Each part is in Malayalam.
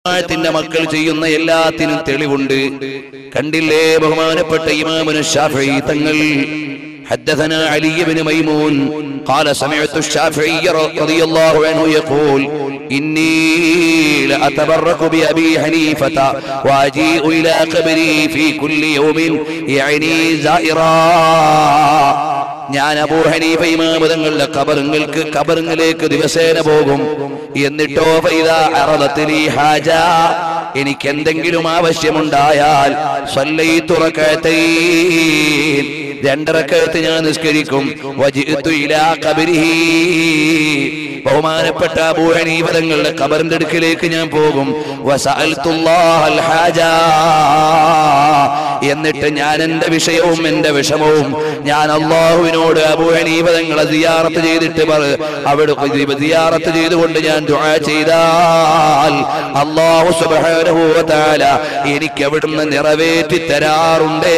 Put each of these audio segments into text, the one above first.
ജമാഅത്തിന്റെ മക്കൾ ചെയ്യുന്ന എല്ലാത്തിനും തെളിവുണ്ട്. കണ്ടില്ലേ ബഹുമാനപ്പെട്ട ഇമാമുന ശാഫിഈ തങ്ങൾ حدثنا علي بن ميمون قال سمعت الشافعي رضي الله عنه يقول إني لأتبرك بأبي حنيفة وأجيء إلى قبري في كل يوم يعني زائرا. ഞാൻ അബൂ ഹനീഫ ഇമാം തങ്ങളുടെ ഖബറിലേക്ക് ദിവസേന പോകും. എന്നിട്ടോ ഫൈദാ അറദത്ലി ഹാജ, എനിക്ക് എന്തെങ്കിലും ആവശ്യമുണ്ടായാൽ സല്ലൈതു റകഅതൈൻ, 2 റകഅത്ത് ഞാൻ നിസ്കരിക്കും. വജിഅതു ഇലാ ഖബരിഹി, ബഹുമാനപ്പെട്ട അബൂ ഹനീഫ തങ്ങളുടെ ഖബറിന്റെ അടുക്കലേക്ക് ഞാൻ പോകും. വസഅൽതുല്ലാഹൽ ഹാജ, എന്നിട്ട് ഞാൻ എന്റെ വിഷയവും എന്റെ വിഷമവും ഞാൻ അല്ലാഹുവിനോട് അബൂ ഹനീഫ തങ്ങളെ സിയാറത്ത് ചെയ്തിട്ട് അവിടെ സിയാറത്ത് ചെയ്തുകൊണ്ട് ഞാൻ ദുആ ചെയ്താൽ അല്ലാഹു സുബ്ഹാനഹു വ തആല എനിക്ക് അവിടുന്ന് നിറവേറ്റി തരാറുണ്ട്.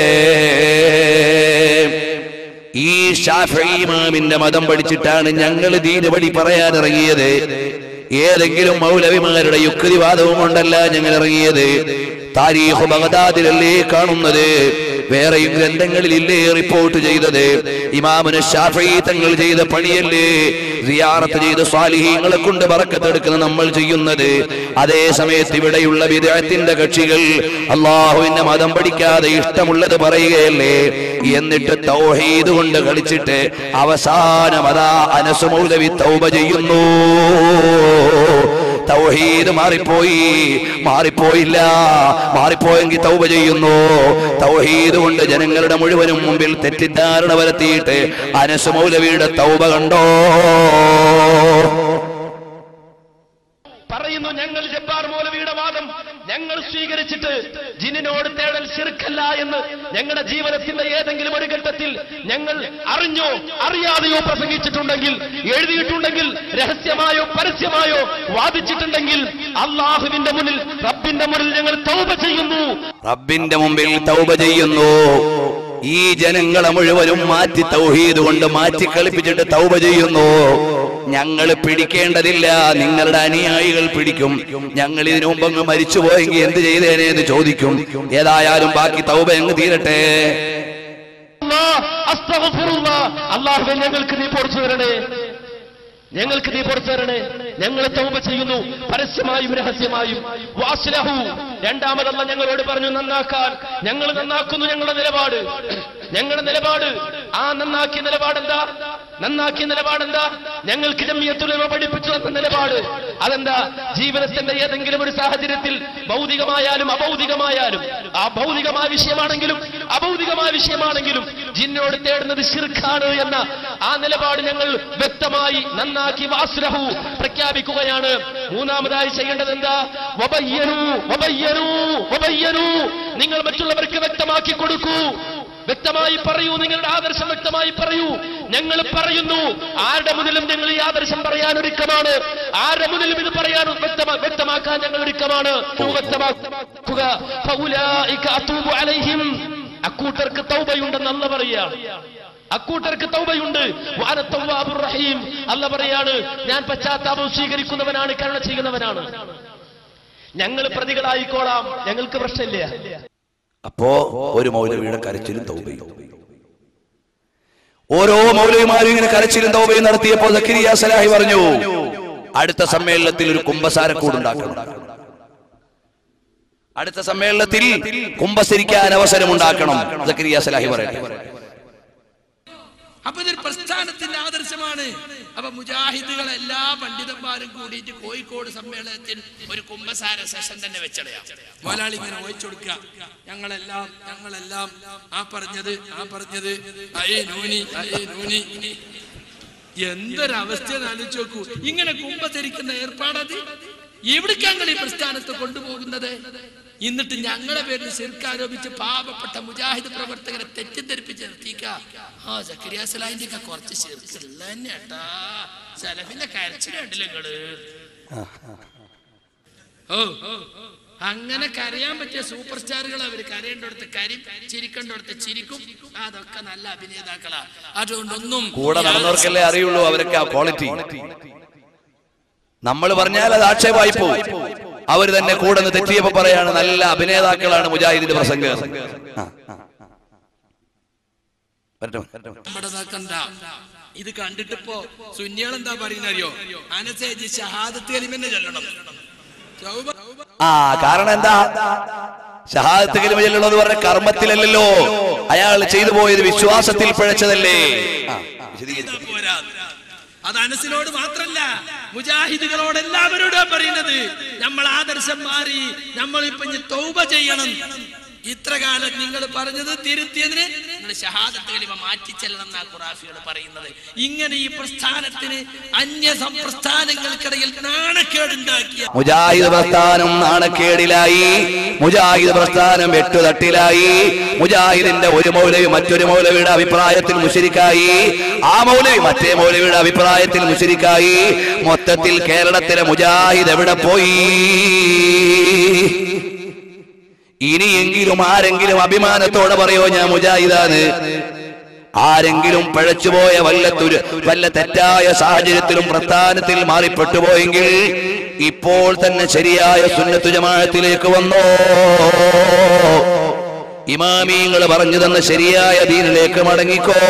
ഈ ശാഫിഈ ഇമാമിന്റെ മതം പഠിച്ചിട്ടാണ് ഞങ്ങൾ ദീൻ വഴി പറയാൻ ഇറങ്ങിയത്. ഏതെങ്കിലും മൗലവിമാരുടെ യുക്തിവാദവും കൊണ്ടല്ല ഞങ്ങൾ ഇറങ്ങിയത്. താരീഖ് ബഗ്ദാദിലല്ലേ കാണുന്നത്, വേറെയും ഗ്രന്ഥങ്ങളിലില്ലേ റിപ്പോർട്ട് ചെയ്തത്. ഇമാമുന ശാഫിഈ തങ്ങൾ ചെയ്ത പണിയല്ലേ സിയാറത്ത് ചെയ്ത് സ്വാലിഹീങ്ങളെ കൊണ്ട് ബറക്കത്തെടുക്കുന്ന നമ്മൾ ചെയ്യുന്നത്. അതേ സമയത്ത് ഇവിടെയുള്ള ബിദ്അത്തിന്റെ കക്ഷികൾ അല്ലാഹുവിന്റെ മതം പഠിക്കാതെ ഇഷ്ടമുള്ളത് പറയുകയല്ലേ. എന്നിട്ട് തൗഹീദ് കൊണ്ട് കളിച്ചിട്ട് അവസാനം അതാ അനസ് മൗലവി തൗബ ചെയ്യുന്നു. തൗഹീദ് മാറിപ്പോയില്ല, മാറിപ്പോയെങ്കിൽ തൗബ ചെയ്യുന്നു. തൗഹീദ് കൊണ്ട് ജനങ്ങളുടെ മുഴുവനും മുമ്പിൽ തെറ്റിദ്ധാരണ വരുത്തിയിട്ട് അനസ് മൗലവിയുടെ തൗബ കണ്ടോ. പറയുന്നു ഞങ്ങൾ ജബ്ബാർ മൗലവിയുടെ വാദം ഞങ്ങൾ സ്വീകരിച്ചിട്ട് ജിന്നിനോട് തേടൽ ശിർക്കല്ല എന്ന് ഞങ്ങളുടെ ജീവിതത്തിന്റെ ഏതെങ്കിലും ഒരു ഘട്ടത്തിൽ ഞങ്ങൾ അറിഞ്ഞോ അറിയാതെയോ പ്രസംഗിച്ചിട്ടുണ്ടെങ്കിൽ, എഴുതിയിട്ടുണ്ടെങ്കിൽ, രഹസ്യമായോ പരസ്യമായോ വാദിച്ചിട്ടുണ്ടെങ്കിൽ അല്ലാഹുവിന്റെ മുന്നിൽ റബ്ബിന്റെ മുന്നിൽ ഞങ്ങൾ തൗബ ചെയ്യുന്നു. റബ്ബിന്റെ മുമ്പിൽ തൗബ ചെയ്യുന്നു. ഈ ജനങ്ങളെ മുഴുവനും മാറ്റി തൗഹീദ് കൊണ്ട് മാറ്റി കളിപ്പിച്ചിട്ട് തൗബ ചെയ്യുന്നു. ഞങ്ങൾ പിടിക്കേണ്ടതില്ല, നിങ്ങളുടെ അനുയായികൾ പിടിക്കും. ഞങ്ങൾ ഇതിനു മുമ്പ് അങ്ങ് മരിച്ചുപോയെങ്കിൽ എന്ത് ചെയ്തേനെ എന്ന് ചോദിക്കും. ഏതായാലും ബാക്കി തൗബ അങ്ങ് തീരട്ടെ. അല്ലാഹുവേ ഞങ്ങൾക്ക് നീ പൊറുച്ചു തരണേ, ഞങ്ങൾക്ക് നീ പുറത്തു തരണേ. ഞങ്ങൾ തൗബ ചെയ്യുന്നു, പരസ്യമായും രഹസ്യമായും. വാസ്ലഹു, രണ്ടാമതല്ല ഞങ്ങളോട് പറഞ്ഞു നന്നാക്കാൻ. ഞങ്ങൾ നന്നാക്കുന്നു. ഞങ്ങളുടെ നിലപാട് ആ നന്നാക്കിയ നിലപാടെന്താ? ഞങ്ങൾക്ക് ജമിയത്തുൽ ഉലമ പഠിപ്പിച്ചു തന്ന നിലപാട് അതെന്താ? ജീവിതത്തിന്റെ ഏതെങ്കിലും ഒരു സാഹചര്യത്തിൽ ഭൗതികമായാലും അഭൗതികമായാലും, ആ ഭൗതികമായ വിഷയമാണെങ്കിലും അഭൗതികമായ വിഷയമാണെങ്കിലും ജിന്നോട് തേടുന്നത് ശിർക്കാണ് എന്ന ആ നിലപാട് ഞങ്ങൾ വ്യക്തമായി നന്നാക്കി വാസ്ലഹു പ്രഖ്യാപിക്കുകയാണ്. മൂന്നാമതായി ചെയ്യേണ്ടത് എന്താ? നിങ്ങൾ മറ്റുള്ളവർക്ക് വ്യക്തമാക്കി കൊടുക്കൂ, വ്യക്തമായി പറയൂ, നിങ്ങളുടെ ആദർശം വ്യക്തമായി പറയൂ. ഞങ്ങൾ പറയുന്നു, ആരുടെ മുന്നിലും ഞങ്ങൾ ഈ ആദർശം പറയാൻ ഒരുക്കമാണ്, ആരുടെ മുന്നിലും ഇത് പറയാൻ വ്യക്തമാക്കാൻ ഞങ്ങൾ ഒരുക്കമാണ്. അക്കൂട്ടർക്ക് തൗബയുണ്ടെന്ന് അല്ലാഹു പറയുകയാണ്. അക്കൂട്ടർക്ക് തൗബയുണ്ട്. വഅന തവ്വാബുർ റഹീം, അല്ലാഹു പറയാണ് ഞാൻ പശ്ചാത്താപം സ്വീകരിക്കുന്നവനാണ്, കരുണ ചെയ്യുന്നവനാണ്. ഞങ്ങൾ പ്രതികളായിക്കോളാം, ഞങ്ങൾക്ക് പ്രശ്നമില്ല. അപ്പോ ഒരു മൗലവിയുടെ കരച്ചിലും തൗബയും, ഓരോ മൗലവിമാരും ഇങ്ങനെ കരച്ചിലും തൗബയും നടത്തിയപ്പോ സക്കരിയ സലാഹി പറഞ്ഞു അടുത്ത സമ്മേളനത്തിൽ ഒരു കുംഭസാരക്കൂടുണ്ടാക്കണം. അടുത്ത സമ്മേളനത്തിൽ കുംഭസരിക്കാൻ അവസരമുണ്ടാക്കണം. സക്കരിയ സലാഹി പറയട്ടെ. അപ്പൊ ഇതൊരു പ്രസ്ഥാനത്തിന്റെ ആദർശമാണ്. അപ്പൊ മുജാഹിദുകൾ എല്ലാ പണ്ഡിതന്മാരും കൂടിയിട്ട് കോഴിക്കോട് സമ്മേളനത്തിൽ ഒരു കുംഭസാര സെഷൻ തന്നെ വെച്ചടയാം. മുതലാളി ഇങ്ങനെ ഓയിച്ചു കൊടുക്കുക, ഞങ്ങളെല്ലാം ആ പറഞ്ഞത് എന്തൊരവസ്ഥ ആലോചിച്ച് നോക്കൂ. ഇങ്ങനെ കുംഭസരിക്കുന്ന ഏർപ്പാടത് എവിടേക്കാണ് ഈ പ്രസ്ഥാനത്തെ കൊണ്ടുപോകുന്നത്? എന്നിട്ട് ഞങ്ങളുടെ പേരിൽ ശിർക്ക് ആരോപിച്ച് പാവപ്പെട്ട മുജാഹിദ് പ്രവർത്തകരെ തെറ്റിദ്ധരിപ്പിച്ച് നിർത്തിക്ക. ആ സക്കരിയ സലാഹിന്റെ ഒക്കെ കുറച്ച് ശിർക്കുള്ള തന്നെ ഏട്ടാ, സലഫിന്റെ കരച്ചിലുണ്ടല്ലോ നിങ്ങള്. അങ്ങനെ കരയാൻ പറ്റിയ സൂപ്പർ സ്റ്റാറുകൾ അവർ കരയേണ്ടടുത്ത് കരയും, ചിരിക്കേണ്ടടുത്ത് ചിരിക്കും. അതൊക്കെ നല്ല അഭിനേതാക്കളാ. അതുകൊണ്ടൊന്നും കൂടെ നടന്നവർക്കല്ലേ അറിയുള്ളൂ അവരൊക്കെ ആ ക്വാളിറ്റി. നമ്മൾ പറഞ്ഞാൽ അത് ആക്ഷേപമായി പോകും. അവര് തന്നെ കൂടെ നിന്ന് തെറ്റിയപ്പോ പറയാണ് നല്ല അഭിനേതാക്കളാണ് മുജാഹിദിന്റെ പ്രസംഗം. ഇത് കണ്ടിട്ടിപ്പോ സുന്നികൾ എന്താ പറയുന്നറിയോ? അനസേജ് ഷഹാദത്ത് കലിമന്നെ ചൊല്ലണം. കാരണം എന്താ? ഷഹാദത്ത് കലിമ ചൊല്ലണമെന്ന് പറഞ്ഞ കർമ്മത്തിലല്ലല്ലോ, അയാൾ ചെയ്തു പോയത് വിശ്വാസത്തിൽ പിഴച്ചതല്ലേ. അത് അനസിനോട് മാത്രല്ല, മുജാഹിദുകളോട് എല്ലാവരോടും പറയുന്നത്, നമ്മൾ ആദർശം മാറി, നമ്മളിപ്പൊ തൗബ ചെയ്യണം. ഇത്ര കാലം നിങ്ങൾ പറഞ്ഞത് തിരുത്തിയതിന് നിങ്ങൾ ഷഹാദത്ത് കലിമ മാറ്റി ചെല്ലണം എന്നാ ഖുറാഫിയോട് പറയുന്നത്. ഇങ്ങനെ ഈ പ്രസ്ഥാനത്തിന് അന്യ സംപ്രസ്ഥാനങ്ങൾക്കിടയിൽ നാണക്കേടുണ്ടാക്കിയ മുജാഹിദ് പ്രസ്ഥാനം നാണക്കേടിലായി, മുജാഹിദ് പ്രസ്ഥാനം വെട്ടുതട്ടിലായി. മുജാഹിദിന്റെ ഒരു മൗലവി മറ്റൊരു മൗലവിയുടെ അഭിപ്രായത്തിൽ മുശ്രിക്കായി, ആ മൗലവി മറ്റേ മൗലവിയുടെ അഭിപ്രായത്തിൽ മുശ്രിക്കായി. മൊത്തത്തിൽ കേരളത്തിലെ മുജാഹിദ് എവിടെ പോയി? ഇനിയെങ്കിലും ആരെങ്കിലും അഭിമാനത്തോടെ പറയോ ഞാൻ മുജാഹിദാണ്? ആരെങ്കിലും പഴച്ചുപോയ വല്ല തെറ്റായ സാഹചര്യത്തിലും പ്രസ്ഥാനത്തിൽ മാറിപ്പെട്ടുപോയെങ്കിൽ ഇപ്പോൾ തന്നെ ശരിയായ സുന്നത്ത് ജമാഅത്തിലേക്ക് വന്നോ. ഇമാമിങ്ങൾ പറഞ്ഞു തന്ന ശരിയായ ദീനിലേക്ക് മടങ്ങിക്കോ.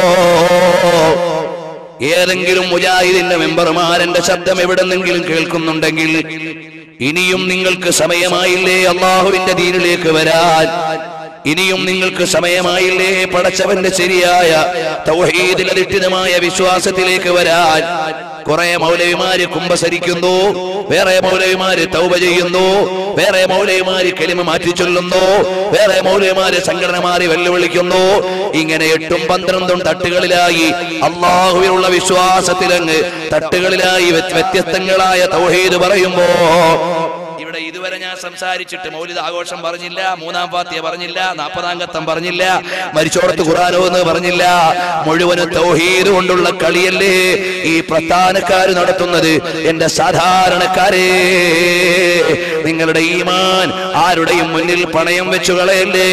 ഏതെങ്കിലും മുജാഹിദിന്റെ മെമ്പർമാരെന്റെ ശബ്ദം എവിടെന്നെങ്കിലും കേൾക്കുന്നുണ്ടെങ്കിൽ ഇനിയും നിങ്ങൾക്ക് സമയമായില്ലേ അള്ളാഹുവിന്റെ ദീനിലേക്ക് വരാൻ? ഇനിയും നിങ്ങൾക്ക് സമയമായില്ലേ പടച്ചവന്റെ ശരിയായ തൗഹീദിൽ അധിഷ്ഠിതമായ വിശ്വാസത്തിലേക്ക് വരാൻ? കുറെ മൗലവിമാര് കുമ്പസരിക്കുന്നു, വേറെ മൗലവിമാര് തൗബ ചെയ്യുന്നു, വേറെ മൗലവിമാര് കലിമ മാറ്റി ചൊല്ലുന്നു, വേറെ മൗലവിമാര് സംഘടന മാറി വെല്ലുവിളിക്കുന്നു. ഇങ്ങനെ 8ഉം 12ഉം തട്ടുകളിലായി അള്ളാഹുവിലുള്ള വിശ്വാസത്തിലങ്ങ് തട്ടുകളിലായി വ്യത്യസ്തങ്ങളായ തൗഹീദ് പറയുമ്പോ ഇവിടെ ഇതുവരെ ഞാൻ സംസാരിച്ചിട്ട് മൗലിദ് ആഘോഷം പറഞ്ഞില്ല, 3-ാം ഫാത്തിഹ പറഞ്ഞില്ല, 40-ാം ഖത്തം പറഞ്ഞില്ല, മരിച്ചോടത്ത് ഖുർആൻ ഓതുന്നത് പറഞ്ഞില്ല. മുഴുവനും തൗഹീദ് കൊണ്ടുള്ള കളിയല്ലേ ഈ പ്രസ്ഥാനക്കാര് നടത്തുന്നത്? എന്റെ സാധാരണക്കാരെ, നിങ്ങളുടെ ഈമാൻ ആരുടെയും മുന്നിൽ പണയം വെച്ചു കളയല്ലേ.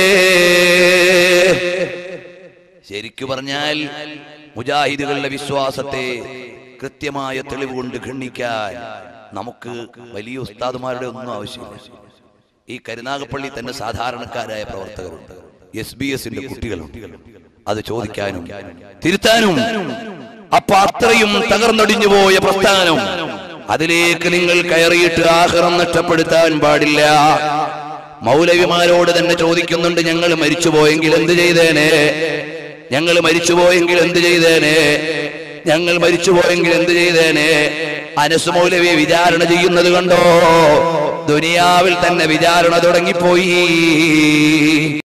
ശരിക്കു പറഞ്ഞാൽ മുജാഹിദുകളുടെ വിശ്വാസത്തെ കൃത്യമായ തെളിവ് കൊണ്ട് ഖണ്ഡിക്കാൻ നമുക്ക് വലിയ ഉസ്താദുമാരുടെ ഒന്നും ആവശ്യമില്ല. ഈ കരുനാഗപ്പള്ളി തന്നെ സാധാരണക്കാരായ പ്രവർത്തകരുണ്ട്, SBS-ന്റെ കുട്ടികളുണ്ട്. അത് ചോദിക്കാനും തിരുത്താനും. അപ്പൊ അത്രയും തകർന്നൊടിഞ്ഞു പോയ പ്രസ്ഥാനം, അതിലേക്ക് നിങ്ങൾ കയറിയിട്ട് ആഖിറം നഷ്ടപ്പെടുത്താൻ പാടില്ല. മൗലവിമാരോട് തന്നെ ചോദിക്കുന്നുണ്ട്, ഞങ്ങൾ മരിച്ചുപോയെങ്കിൽ എന്ത് ചെയ്തേനെ? ഞങ്ങൾ മരിച്ചുപോയെങ്കിൽ എന്ത് ചെയ്തേനെ? ഞങ്ങൾ മരിച്ചുപോയെങ്കിൽ എന്ത് ചെയ്തേനെ? അനസ് മൗലവിയെ വിചാരണ ചെയ്യുന്നത് കണ്ടോ? ദുനിയാവിൽ തന്നെ വിചാരണ തുടങ്ങിപ്പോയി.